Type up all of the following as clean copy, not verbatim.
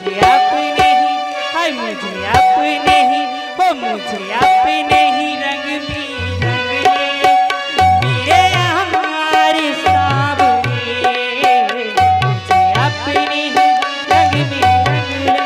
मुझे अपने ही, हाय मुझे अपने ही, हो मुझे अपने ही रंग में रंग ले मेरे हमारे सावरे, मुझे अपने ही रंग में रंग ले।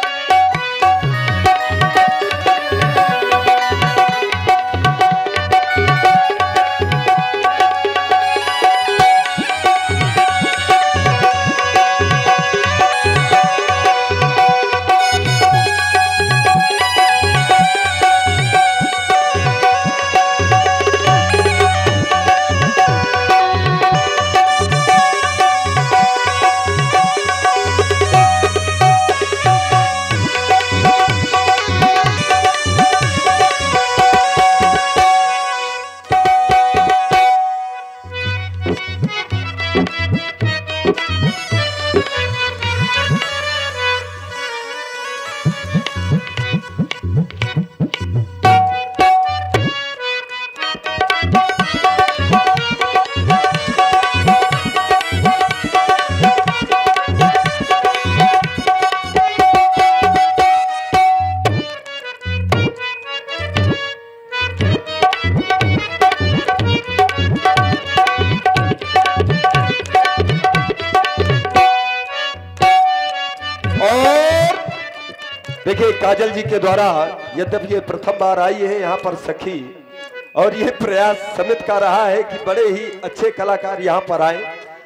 देखिए काजल जी के द्वारा यद्यपि ये प्रथम बार आई है यहाँ पर सखी, और ये प्रयास समित का रहा है कि बड़े ही अच्छे कलाकार यहाँ पर आए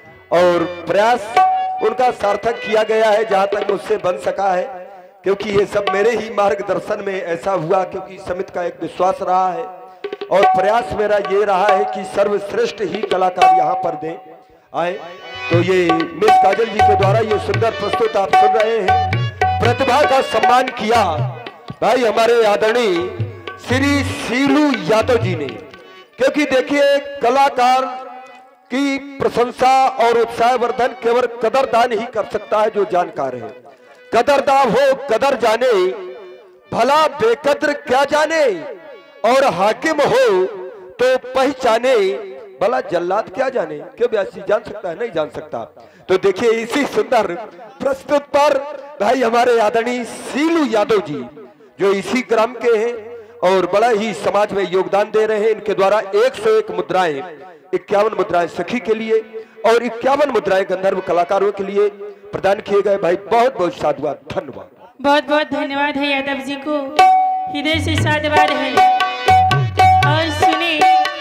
और प्रयास उनका सार्थक किया गया है जहाँ तक मुझसे बन सका है, क्योंकि ये सब मेरे ही मार्गदर्शन में ऐसा हुआ, क्योंकि समित का एक विश्वास रहा है और प्रयास मेरा ये रहा है कि सर्वश्रेष्ठ ही कलाकार यहाँ पर दें आए। तो ये मिस काजल जी के द्वारा ये सुंदर प्रस्तुत आप सुन रहे हैं। प्रतिभा का सम्मान किया भाई हमारे आदरणीय श्री सीलू यादव जी ने, क्योंकि देखिए कलाकार की प्रशंसा और उत्साहवर्धन केवल कदरदान ही कर सकता है जो जानकार है। कदरदान हो कदर जाने, भला बेकद्र क्या जाने, और हाकिम हो तो पहचाने, भला जल्लाद क्या जाने। क्यों व्यासी जान सकता है? नहीं जान सकता। तो देखिए इसी सुंदर प्रस्तुत पर भाई हमारे आदरणीय सीलू यादव जी जो इसी ग्राम के हैं और बड़ा ही समाज में योगदान दे रहे हैं, इनके द्वारा 101 मुद्राएं, 51 मुद्राएं सखी के लिए और 51 मुद्राएं गंधर्व कलाकारों के लिए प्रदान किए गए। भाई बहुत बहुत साधुवाद, धन्यवाद। बहुत बहुत धन्यवाद है यादव जी को, हृदय से साधुवाद है। और सुनिए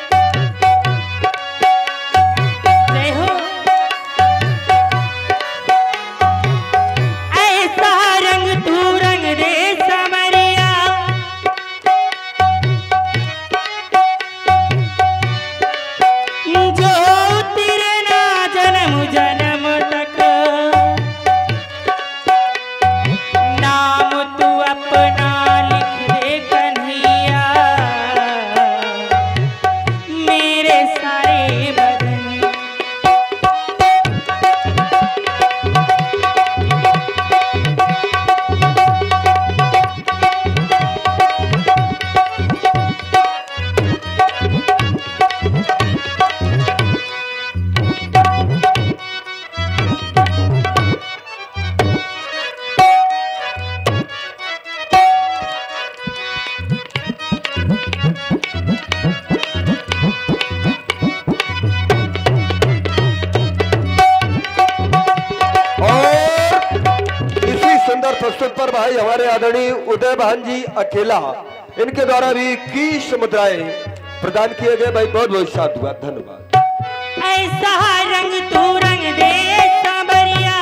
प्रस्तुत पर भाई हमारे आदरणीय उदय भान जी अकेला, इनके द्वारा भी 21 मुद्राएं प्रदान किए गए। भाई बहुत बहुत साधुवाद, धन्यवाद। ऐसा रंग तू रंग दे सांवरिया,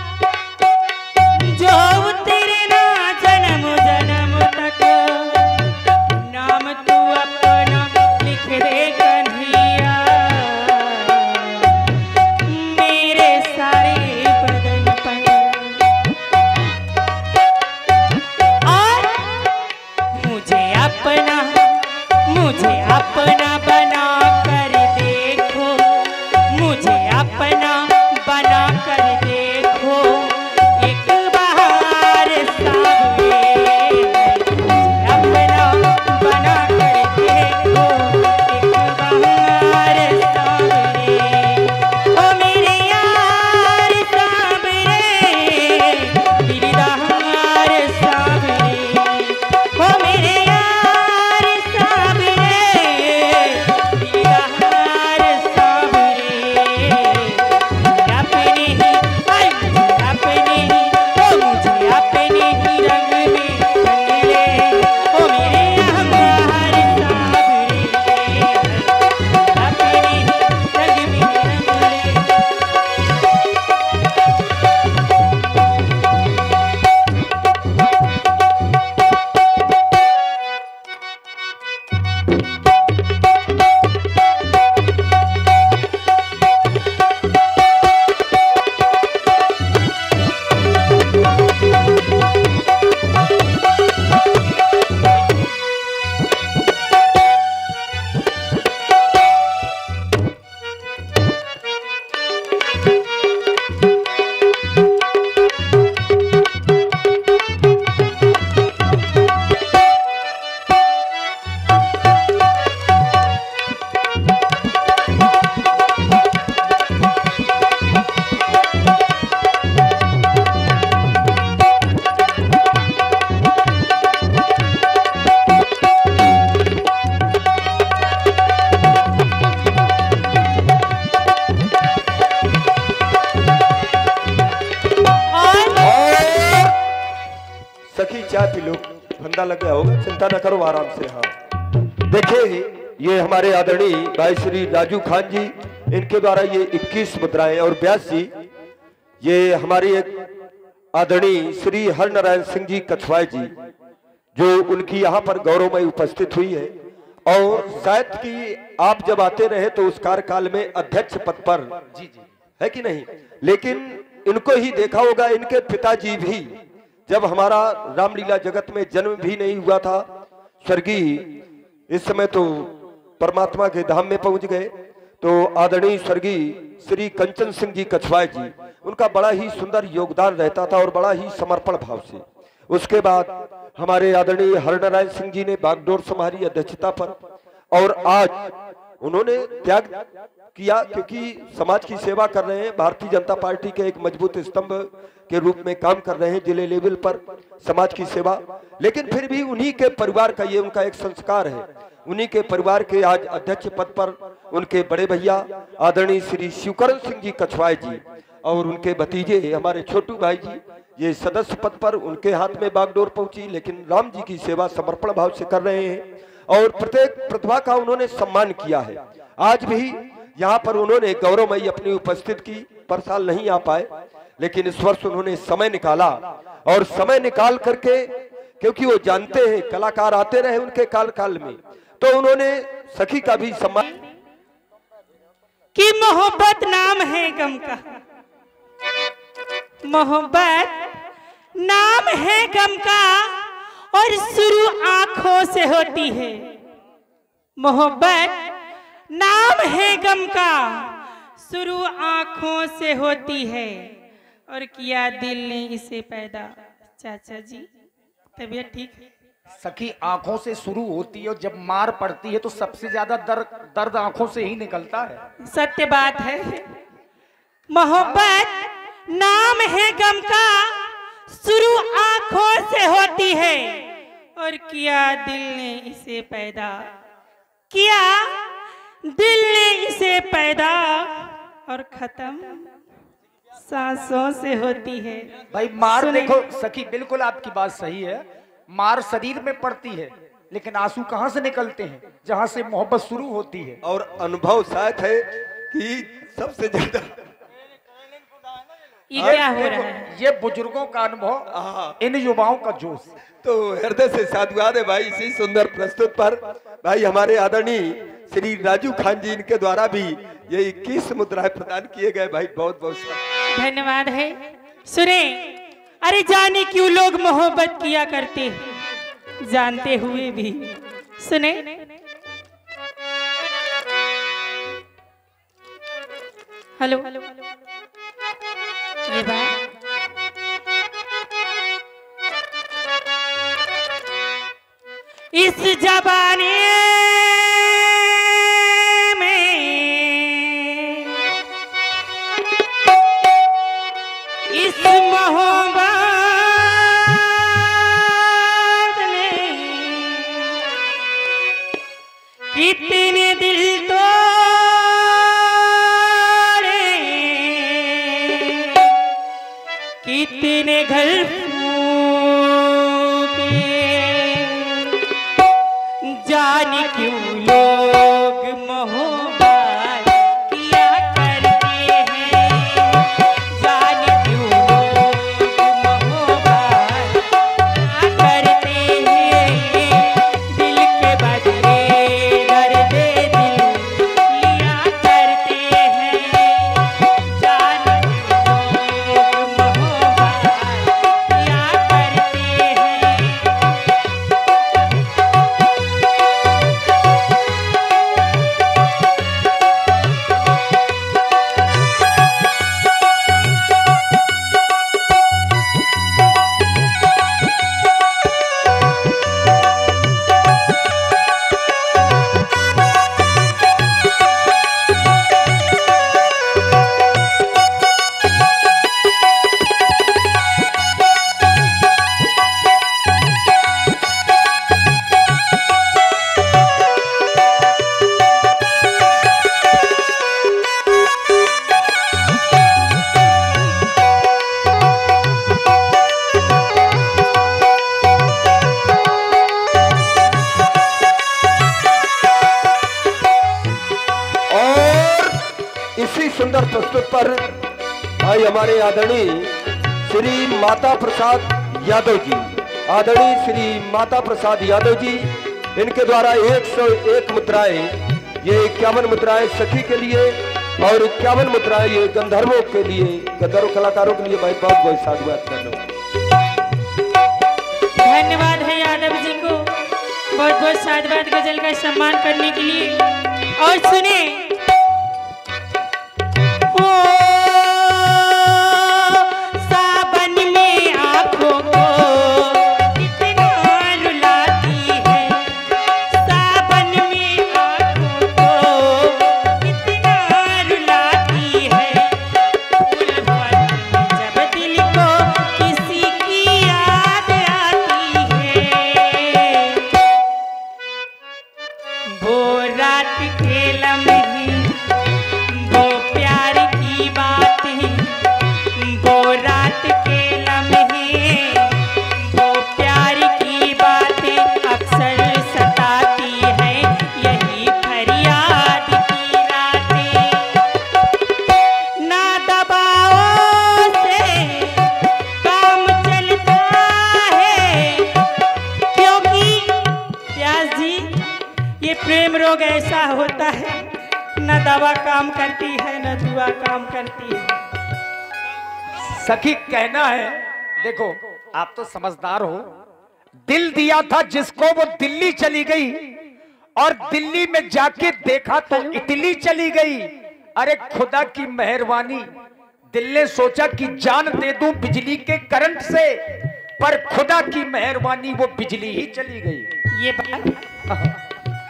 जो तेरे ना जन्म जन्म तक, नाम तू अपना लिख दे कन्हैया, मेरे सारे बदन पर। मुझे अपना बना कर देखो, मुझे अपना बना सखी चाय पी लो, फंदा लग गया होगा, चिंता न करो, आराम से। हाँ देखिए, ये हमारे आदरणीय भाई श्री राजू खान जी, इनके द्वारा ये 21 मुद्राएं, और व्यास जी ये हमारे एक आदरणीय श्री हरनारायण सिंह जी कछवाई जी, जो उनकी यहाँ पर गौरवमय उपस्थित हुई है। और शायद कि आप जब आते रहे तो उस कार्यकाल में अध्यक्ष पद पर जी है कि नहीं, लेकिन इनको ही देखा होगा, इनके पिताजी भी जब हमारा रामलीला जगत में जन्म भी नहीं हुआ था, स्वर्गीय इस समय तो परमात्मा के धाम में पहुंच गए, तो आदरणीय स्वर्गीय श्री कंचन सिंह जी कछवाई जी, उनका बड़ा ही सुंदर योगदान रहता था और बड़ा ही समर्पण भाव से। उसके बाद हमारे आदरणीय हरनारायण सिंह जी ने बागडोर संभाली अध्यक्षता पर, और आज उन्होंने त्याग किया क्योंकि समाज की सेवा कर रहे हैं, भारतीय जनता पार्टी के एक मजबूत स्तंभ के रूप में काम कर रहे हैं जिले लेवल पर समाज की सेवा। लेकिन फिर भी उन्हीं के परिवार का ये उनका एक संस्कार है, उन्हीं के परिवार के आज अध्यक्ष पद पर उनके बड़े भैया आदरणीय श्री शिवकरण सिंह जी कछवाई जी और उनके भतीजे हमारे छोटू भाई जी ये सदस्य पद पर, उनके हाथ में बागडोर पहुंची, लेकिन राम जी की सेवा समर्पण भाव से कर रहे हैं और प्रत्येक प्रतिभा का उन्होंने सम्मान किया है। आज भी यहाँ पर उन्होंने गौरवमयी अपनी उपस्थित की, पर साल नहीं आ पाए, लेकिन इस वर्ष उन्होंने समय निकाला, और समय निकाल करके, क्योंकि वो जानते हैं कलाकार आते रहे उनके काल में, तो उन्होंने सखी का भी सम्मान। कि मोहब्बत नाम है गम का, मोहब्बत नाम है गम का, और शुरू आंखों से होती है। मोहब्बत नाम है गम का, शुरू आंखों से होती है, और किया दिल ने इसे पैदा। चाचा जी तबीयत ठीक है? सखी आंखों से शुरू होती है और जब मार पड़ती है तो सबसे ज्यादा दर्द आंखों से ही निकलता है। सत्य बात है। मोहब्बत नाम है गम का, शुरू आंखों से होती है, और किया दिल ने इसे पैदा, किया दिल ने इसे पैदा, और खत्म सांसों से होती है। भाई मार देखो सखी, बिल्कुल आपकी बात सही है, मार शरीर में पड़ती है, लेकिन आंसू कहां से निकलते हैं? जहां से मोहब्बत शुरू होती है। और अनुभव शायद है कि सबसे ज्यादा ये क्या हो रहा है? ये बुजुर्गों का अनुभव, इन युवाओं का जोश। तो हृदय से साधुवाद है भाई इसी सुंदर प्रस्तुत पर। भाई हमारे आदरणीय श्री राजू खान जी, इनके द्वारा भी ये 21 मुद्राएं प्रदान किए गए। भाई बहुत बहुत धन्यवाद है। सुने, अरे जाने क्यों लोग मोहब्बत किया करते हैं, जानते हुए भी। सुने, हेलो, ये बात इस जबाने में, इस मोहब्बत ने कितने दिल तोड़े, कितने घर फूके, जाने क्यों लोग मोहब्बत किया करते हैं, जाने क्यों लोग मोहब्बत किया करते हैं, दिल के बदले दर्द दिल लिया करते हैं, जाने क्यों लोग मोहब्बत किया पर भाई हमारे आदरणीय श्री माता प्रसाद यादव जी, आदरणीय श्री माता प्रसाद यादव जी, इनके द्वारा 101 मुद्राएं, ये 51 मुद्राएं सखी के लिए और 51 मुद्राएं ये गंधर्वों के लिए, गंधर्व कलाकारों के लिए भाई बहुत बहुत साधुवाद। धन्यवाद है यादव जी को बहुत बहुत साधुवाद गजल का सम्मान करने के लिए। और सुने सावन में आंखों को कितना रुलाती है, सावन में आंखों को कितना रुलाती है, उल्फत में जब दिल को किसी की याद आती है, वो रात के लम्हे, वो प्यार की बातें, वो रात के लम्हे, वो प्यार की बातें अक्सर सताती है, यही फरियाद की रातें। ना दबाओ से काम चलता है, क्योंकि प्यास जी ये प्रेम रोग ऐसा होता है, न दवा काम करती है न दुआ काम करती है। सखी कहना है, देखो आप तो समझदार हो, दिल दिया था जिसको वो दिल्ली चली गई और दिल्ली में जाके देखा तो इटली चली गई। अरे खुदा की मेहरबानी, दिल ने सोचा कि जान दे दूं बिजली के करंट से, पर खुदा की मेहरबानी वो बिजली ही चली गई। ये बात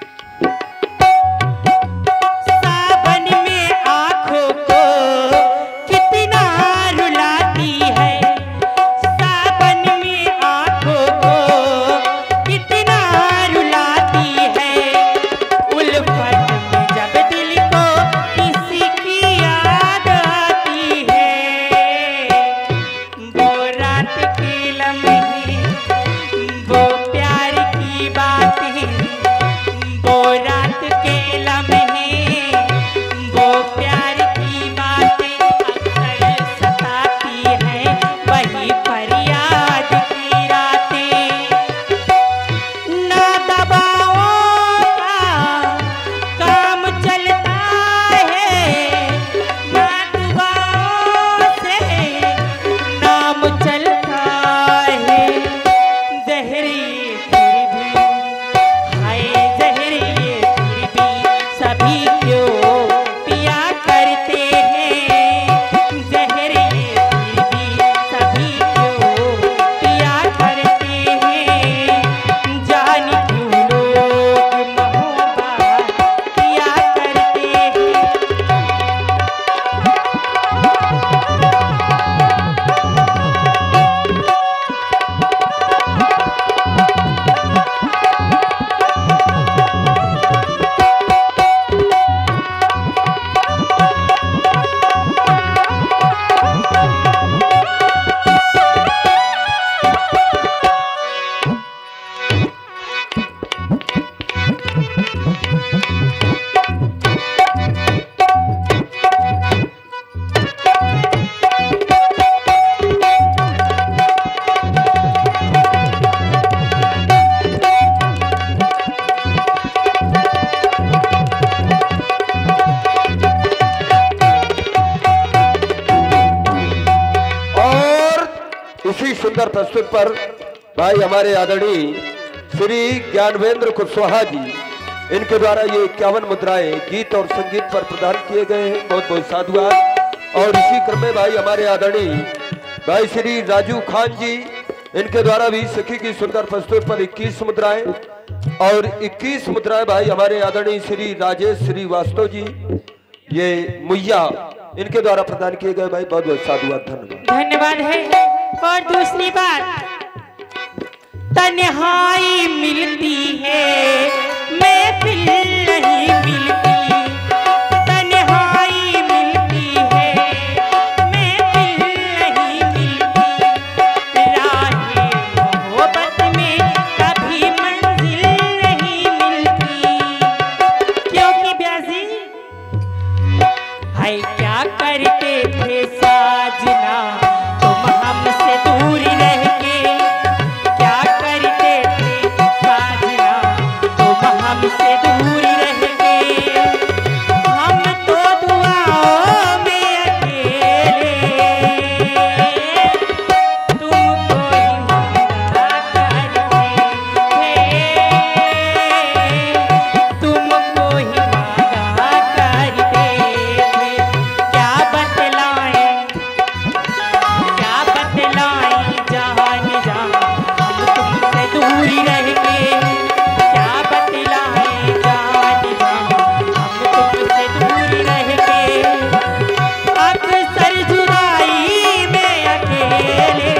सावन में आंखों को कितना रुलाती है, सावन में आंखों को कितना रुलाती है, उल्फत में जब दिल को किसी की याद आती है, वो रात के लम्हे, वो प्यार की बातें, वो रात के लम्हे, वो प्यार की बातें अक्सर सताती है, वही फरियाद की रातें। ना दबाओं का काम चलता है, ना दुआओं से नाम चलता है, जहरी फिर भी, हाय जहरी फिर भी सभी क्यों पिया करते हैं, जहरी फिर भी सभी क्यों पिया करते हैं, जान क्यों लोग मोहब्बत किया करते हैं। इसी सुंदर प्रस्तुत पर भाई हमारे आदरणीय श्री ज्ञानवेंद्र कुशवाहा जी, इनके द्वारा ये 51 मुद्राएं गीत और संगीत पर प्रदान किए गए हैं, बहुत बहुत साधुवाद। और इसी क्रम में भाई हमारे आदरणीय भाई श्री राजू खान जी, इनके द्वारा भी सखी की सुंदर प्रस्तुत पर 21 मुद्राएं और 21 मुद्राएं भाई हमारे आदरणीय श्री राजेश श्रीवास्तव जी, ये मुय्या, इनके द्वारा प्रदान किए गए। भाई बहुत बहुत साधुवाद, धन्यवाद। धन्यवाद है। और दूसरी बात, तन्हाई मिलती है महफिल नहीं मिलती, तन्हाई मिलती है महफिल नहीं मिलती, राहें मोहब्बत में कभी मंजिल नहीं मिलती, क्योंकि ब्याजी हाय क्या करके तुमसे दूर रह के हम तो दुआओं में अकेले तुमको ही मांगा करते थे तुमको ही मांगा करते थे क्या बतलाएं जहान जहां हम तुमसे दूर रह के क्या बतलाएं जहान जहां हम तुमसे दूर रह के अक्सर जुदाई में अकेले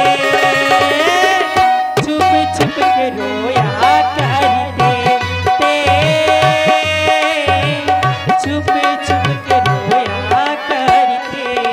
छुप छुप के रोया करते थे छुप छुप के रोया करते थे।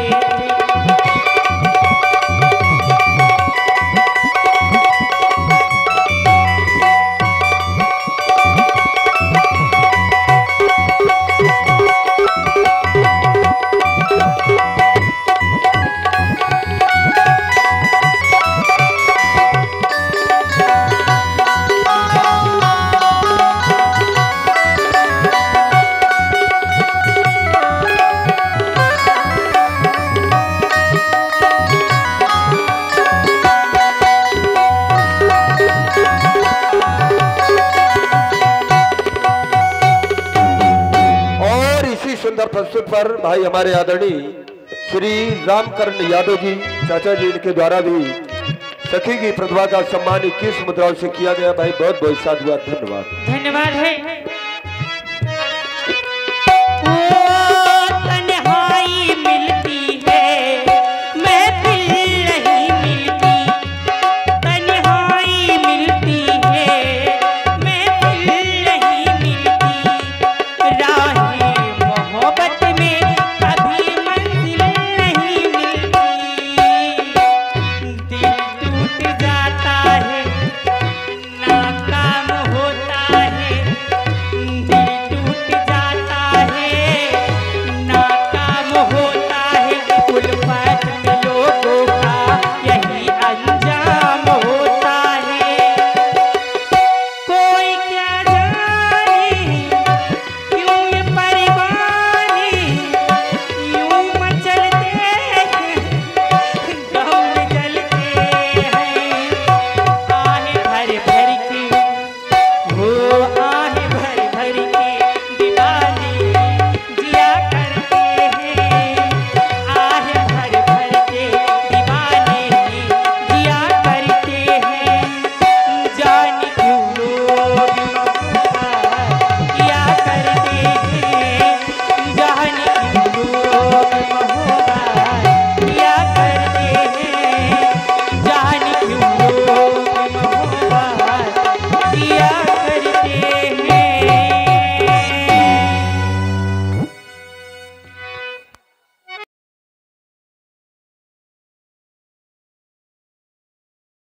सुंदर प्रस्तुत पर भाई हमारे आदरणीय श्री रामकरण यादव जी चाचा जी इनके द्वारा भी सखी की प्रतिभा का सम्मान 21 मुद्राओं से किया गया। भाई बहुत बहुत साधुवाद, धन्यवाद। धन्यवाद है।